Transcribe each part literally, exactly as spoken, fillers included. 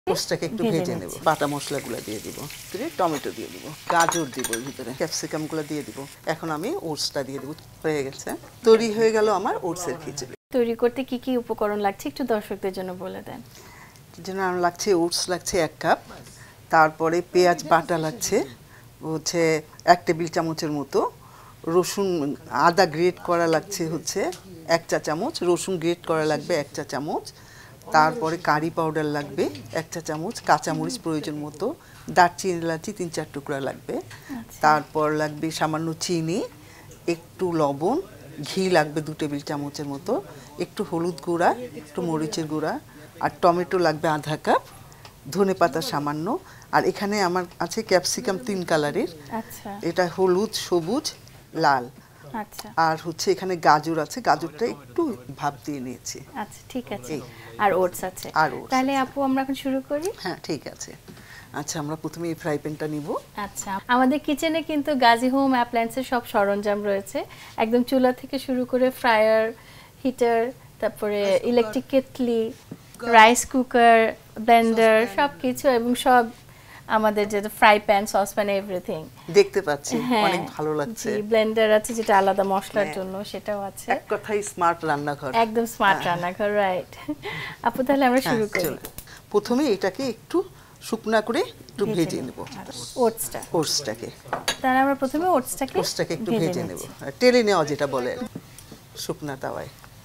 ওটসটাকে একটু ভেজে নেব, বাটা মশলাগুলো দিয়ে দিব, ভিতরে টমেটো দিয়ে দিব, গাজর দিব, ভিতরে ক্যাপসিকামগুলো দিয়ে দিব। এখন আমি ওটসটা দিয়ে দেব। হয়ে গেছে, তৈরি হয়ে গেল আমার ওটসের খিচুড়ি। তৈরি করতে কি কি উপকরণ লাগছে একটু দর্শকদের জন্য বলে দেন। যেন আমার লাগছে ওটস লাগছে এক কাপ, তারপরে পেঁয়াজ বাটা লাগছে হচ্ছে এক টেবিল চামচের মতো, রসুন আদা গ্রেট করা লাগছে হচ্ছে এক চা চামচ, রসুন গ্রেট করা লাগবে এক চা চামচ, তারপরে কারি পাউডার লাগবে এক চা চামচ, কাঁচামরিচ প্রয়োজন মতো, দারচিনি এলাচি তিন চার টুকরা লাগবে, তারপর লাগবে সামান্য চিনি, একটু লবণ, ঘি লাগবে দু টেবিল চামচের মতো, একটু হলুদ গুঁড়া, একটু মরিচের গুঁড়া, আর টমেটো লাগবে আধা কাপ, ধনে পাতা সামান্য, আর এখানে আমার আছে ক্যাপসিকাম তিন কালারের, এটা হলুদ, সবুজ, লাল, আচ্ছা, আর হচ্ছে এখানে গাজর আছে, গাজরটা একটু ভাপ দিয়ে নিয়েছি। আচ্ছা ঠিক আছে, আর ওটস আছে। তাহলে আপু আমরা এখন শুরু করি। হ্যাঁ ঠিক আছে। আচ্ছা আমরা প্রথমে এই ফ্রাই প্যানটা নিব। আচ্ছা, আমাদের কিচেনে কিন্তু গাজী হোম অ্যাপ্লায়েন্সের সব সরঞ্জাম রয়েছে, একদম চুলা থেকে শুরু করে ফ্রায়ার, হিটার, তারপরে electric kettle, rice cooker, blender, সব কিছু, এবং সব আমাদের যে ফ্রাই প্যান, সসপ্যান, এভরিথিং দেখতে পাচ্ছি, অনেক ভালো লাগছে। জি, ব্লেন্ডার আছে যেটা আলাদা মশলার জন্য, সেটাও আছে। এক কথাই স্মার্ট রান্নাঘর, একদম স্মার্ট রান্নাঘর, রাইট। আপু তাহলে আমরা শুরু করি। প্রথমে এটাকে একটু শুকনা করে একটু ভেজে নেব, ওটসটা ওটসটাকে। তাহলে আমরা প্রথমে ওটসটাকে ওটসটাকে একটু ভেজে নেব, টেলে নেওয়া যেটা বলে, শুকনা তাওয়ায়।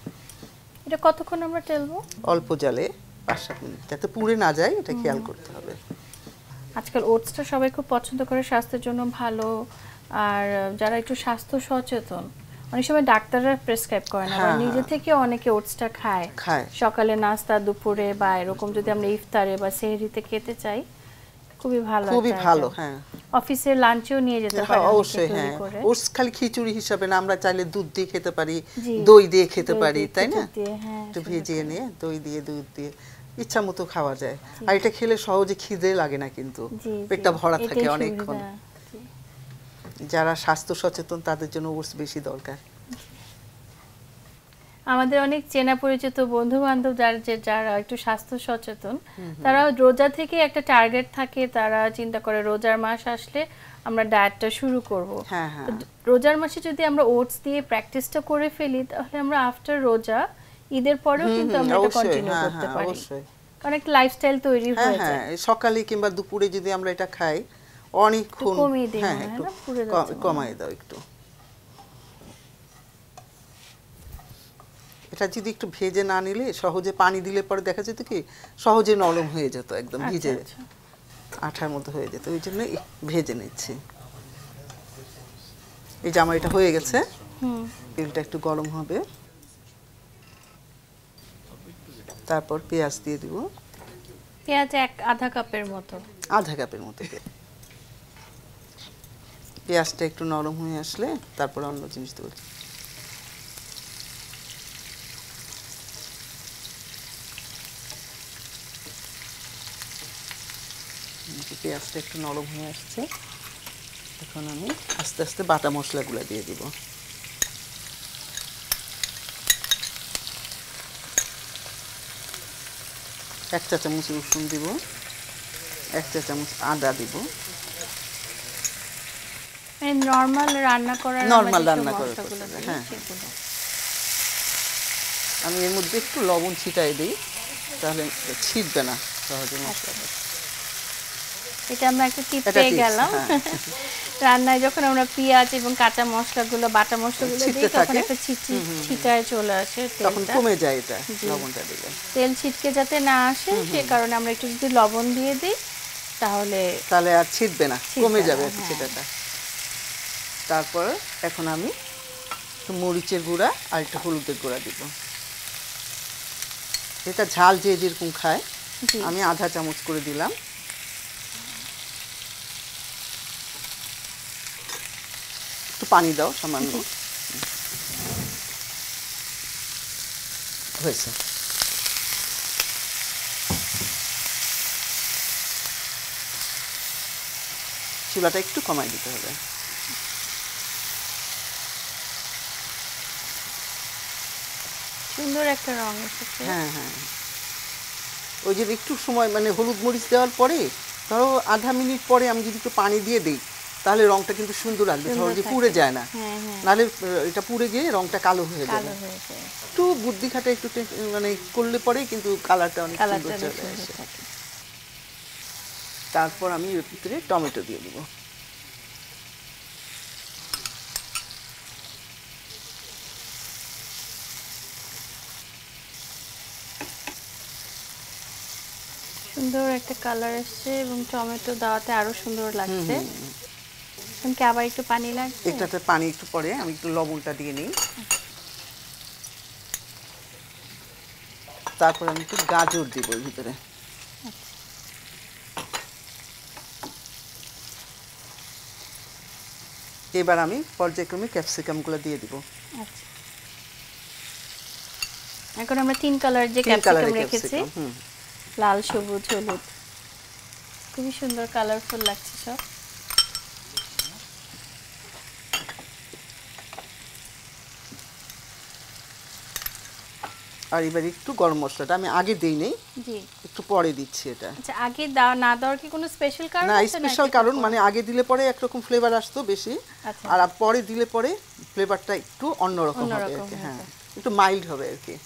এটা কতক্ষণ আমরা টেলবো? অল্প জালে পাঁচ সাত মিনিট, যাতে পুড়ে না যায় এটা খেয়াল করতে হবে। আজকাল ওটসটা সবাই খুব পছন্দ করে, স্বাস্থ্যের জন্য ভালো, আর যারা একটু স্বাস্থ্য সচেতন অনেক সময় ডাক্তাররা প্রেসক্রাইব করে না, নিজে থেকে অনেকে ওটসটা খায়, সকালে নাস্তা, দুপুরে, বা এরকম যদি আমরা ইফতারে বা সেহরিতে খেতে চাই, খুবই ভালো, খুবই ভালো। হ্যাঁ, অফিসে লাঞ্চেও নিয়ে যেতে পারি। হ্যাঁ অবশ্যই, হ্যাঁ। ওটস খালি খিচুড়ি হিসাবে না, আমরা চাইলে দুধ দিয়ে খেতে পারি, দই দিয়ে খেতে পারি, তাই না? একটু ভেজিয়ে নিয়ে দই দিয়ে, দুধ দিয়ে ইচ্ছা মতো খাওয়া যায়। আর এটা খেলে সহজে খিদে লাগে না, কিন্তু পেটটা ভরা থাকে অনেকক্ষণ। যারা স্বাস্থ্য সচেতন তাদের জন্য ওটস বেশি দরকার। আমাদের অনেক চেনা পরিচিত বন্ধু বান্ধব যারা যারা একটু স্বাস্থ্য সচেতন, তারা রোজা থেকে একটা টার্গেট থাকে, তারা চিন্তা করে রোজার মাস আসলে আমরা ডায়েটটা শুরু করব। রোজার মাসে যদি আমরা ওটস দিয়ে প্র্যাকটিসটা করে ফেলি, তাহলে আমরা আফটার রোজা, ঈদের পরেও কিন্তু আমরা এটা কন্টিনিউ করতে পারি, কারণ একটা লাইফস্টাইল তৈরি হয়ে যায়। হ্যাঁ, সকালে কিংবা দুপুরে যদি আমরা এটা খাই অনেকক্ষণ, হ্যাঁ একটু কমাই দাও একটু। এটা যদি একটু ভেজে না নিলে, সহজে পানি দিলে পরে দেখা যেত কি সহজে নরম হয়ে যেত, একদম ভিজে আঠার মতো হয়ে যেত, ওই জন্য ভেজে নিচ্ছি। এই যে আমার এটা হয়ে গেছে, তেলটা একটু গরম হবে, তারপর পেঁয়াজ দিয়ে দিব। পেঁয়াজ এক আধা কাপের মতো, আধা কাপের মতো। পেঁয়াজটা একটু নরম হয়ে আসলে তারপর অন্য জিনিস দেবো। পেঁয়াজটা একটু নরম হয়ে আসছে, এখন আমি আস্তে আস্তে বাটা মশলাগুলো দিয়ে দিব। এক চা চামচ রসুন দিব, এক চা চামচ আদা দিব। নরমাল রান্না করার নরমাল রান্না করার হ্যাঁ, আমি এর মধ্যে একটু লবণ ছিটাই দিই, তাহলে ছিটবে না সহজে মশলাটা। এটা আমরা একটা টিপ পেয়ে গেলাম, রান্নায় যখন আমরা পেঁয়াজ এবং কাঁচা মশলাগুলো, বাটা মশলাগুলো দিই, তখন একটা ছিটি ছিটায় চলে আসে, তখন কমে যায় এটা লবণটা দিলে। তেল ছিটকে যাতে না আসে সে কারণে আমরা একটু যদি লবণ দিয়ে দিই, তাহলে তাহলে আর ছিটবে না, কমে যাবে ছিটাটা। তারপর এখন আমি একটু মরিচের গুঁড়া আর একটু হলুদের গুঁড়া দিব। এটা ঝাল যে যেরকম খায়, আমি আধা চামচ করে দিলাম। একটু পানি দাও সামান্য, হয়েছে। চুলাটা একটু কমাই দিতে হবে। সুন্দর একটা রং এসেছে। হ্যাঁ হ্যাঁ, ওই যে একটু সময় মানে হলুদ মরিচ দেওয়ার পরে ধরো আধা মিনিট পরে আমি যদি একটু পানি দিয়ে দিই তাহলে রংটা কিন্তু সুন্দর আসবে, ধরো যে পুড়ে যায় না, নাহলে এটা পুড়ে গিয়ে রংটা কালো হয়ে যাবে। একটু বুদ্ধি খাটা একটু মানে করলে পরে কিন্তু কালারটা অনেক সুন্দর চলে আসে। তারপর আমি এর ভিতরে টমেটো দিয়ে দিব। সুন্দর একটা কালার আসছে এবং টমেটো দেওয়াতে আরো সুন্দর লাগছে। কি আবার একটু পানি লাগবে? এটাতে পানি একটু পরে আমি একটু লবণটা দিয়ে নিই। তারপর আমি একটু গাজর দিব এর ভিতরে। এবার আমি পর্যায়ক্রমে ক্যাপসিকামগুলো দিয়ে দিব। আচ্ছা, এখন আমরা তিন কালার যে ক্যাপসিকাম রেখেছি, লাল, সবুজ, হলুদ, খুবই সুন্দর কালারফুল লাগছে সব। আর এবার একটু গরম মশলাটা আমি আগে দেই নেই, জি একটু পরে দিচ্ছি এটা। আচ্ছা, আগে দাও না দেওয়ার কি কোনো স্পেশাল কারণ আছে? না, স্পেশাল কারণ মানে আগে দিলে পরে একরকম ফ্লেভার আসতো বেশি, আর পরে দিলে পরে ফ্লেভারটা একটু অন্যরকম হবে আর কি। হ্যাঁ, একটু মাইল্ড হবে আর কি।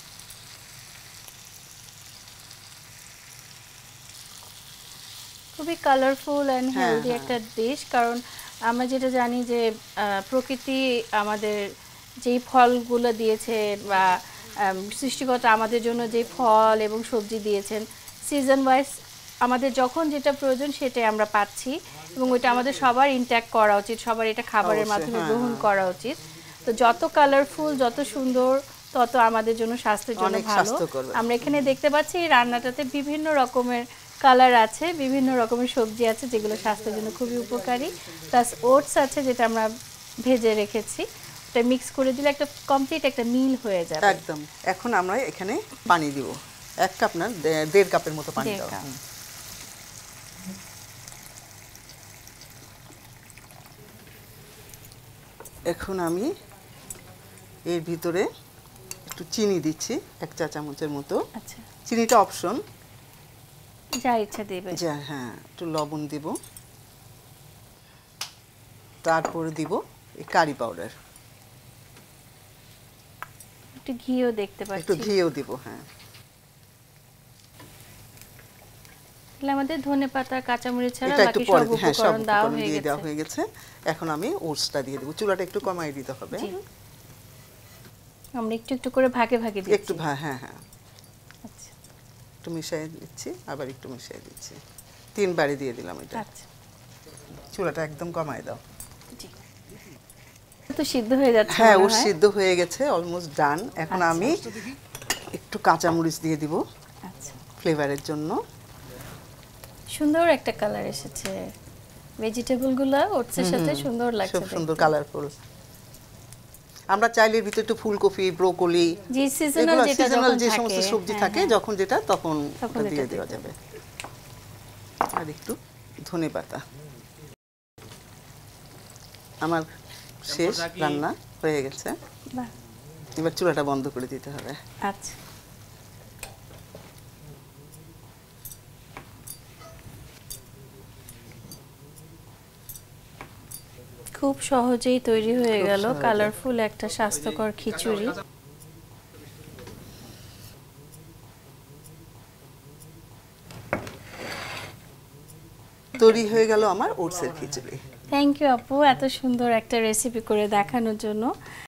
খুবই কালারফুল এন্ড হেলদি একটা ডিশ। কারণ আমরা যেটা জানি যে প্রকৃতি আমাদের যেই ফলগুলো দিয়েছে বা সৃষ্টিকর্তা আমাদের জন্য যে ফল এবং সবজি দিয়েছেন, সিজন ওয়াইজ আমাদের যখন যেটা প্রয়োজন সেটাই আমরা পাচ্ছি এবং ওইটা আমাদের সবার ইনট্যাক্ট করা উচিত, সবার এটা খাবারের মাধ্যমে গ্রহণ করা উচিত। তো যত কালারফুল, যত সুন্দর, তত আমাদের জন্য স্বাস্থ্যের জন্য ভালো। আমরা এখানে দেখতে পাচ্ছি এই রান্নাটাতে বিভিন্ন রকমের কালার আছে, বিভিন্ন রকমের সবজি আছে যেগুলো স্বাস্থ্যের জন্য খুবই উপকারী, প্লাস ওটস আছে যেটা আমরা ভেজে রেখেছি, এটা মিক্স করে দিলে একটা কমপ্লিট একটা মিল হয়ে যাবে একদম। এখন আমরা এখানে পানি দিব, এক কাপ না দেড় কাপের মতো পানি দাও। এখন আমি এর ভিতরে একটু চিনি দিচ্ছি, এক চা চামচের মতো। আচ্ছা, চিনিটা অপশন, যা ইচ্ছা দেবে। যা, হ্যাঁ, একটু লবণ দিব, তারপরে দিব এই কারি পাউডার, একটু ঘিও দেখতে পাচ্ছি, একটু ঘিও দিব। হ্যাঁ, তাহলে আমাদের ধনেপাতা, কাঁচামরিচ ছাড়া বাকি সব উপকরণ দেওয়া হয়ে গেছে। হয়ে গেছে। এখন আমি ওটসটা দিয়ে দেব। চুলাটা একটু কমাই দিতে হবে। আমরা একটু একটু করে ভাগে ভাগে দিচ্ছি। একটু, হ্যাঁ হ্যাঁ হ্যাঁ। আচ্ছা, একটু মিশিয়ে দিচ্ছি, আবার একটু মিশিয়ে দিচ্ছি, তিনবারই দিয়ে দিলাম এটা। আচ্ছা, চুলাটা একদম কমাই দাও। জি, তো সিদ্ধ হয়ে যাচ্ছে। হ্যাঁ, ওর সিদ্ধ হয়ে গেছে, অলমোস্ট ডান। এখন আমি একটু কাঁচামরিচ দিয়ে দিব, আচ্ছা, ফ্লেভারের জন্য। সুন্দর একটা কালার এসেছে, ভেজিটেবলগুলো ওটসের সাথে সুন্দর লাগছে, খুব সুন্দর কালারফুল। আমরা চাইলে এর ভিতরে একটু ফুলকপি, ব্রোকলি, যে সিজনাল যেটা সিজনাল যে সমস্ত সবজি থাকে যখন যেটা তখন দিয়ে দেওয়া যাবে। আর একটু ধনেপাতা। আমার শেষ রান্না হয়ে গেছে, এবার চুলাটা বন্ধ করে দিতে হবে। আচ্ছা, খুব সহজেই তৈরি হয়ে গেল কালারফুল একটা স্বাস্থ্যকর খিচুড়ি। তৈরি হয়ে গেল আমার ওটসের খিচুড়ি। থ্যাংক ইউ আপু, এত সুন্দর একটা রেসিপি করে দেখানোর জন্য।